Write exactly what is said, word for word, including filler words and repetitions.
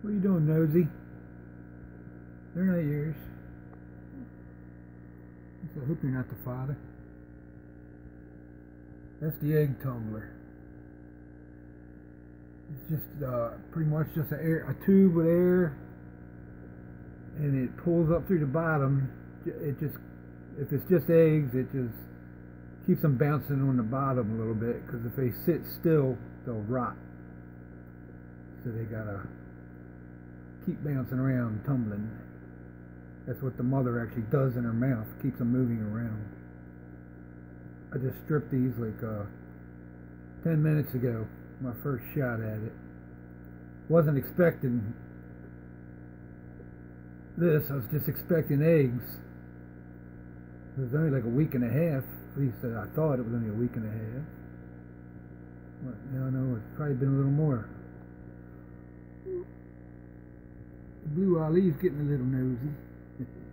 What are you doing, nosy? They're not yours. I hope you're not the father. That's the egg tumbler. It's just uh, pretty much just a, air, a tube with air, and it pulls up through the bottom. It just, if it's just eggs, it just keeps them bouncing on the bottom a little bit, because if they sit still, they'll rot. So they gotta keep bouncing around, tumbling. That's what the mother actually does in her mouth, keeps them moving around. I just stripped these like uh, ten minutes ago, my first shot at it. Wasn't expecting this, I was just expecting eggs. It was only like a week and a half, at least I thought it was only a week and a half. But now I know it's probably been a little more. The blue Ali's getting a little nosy.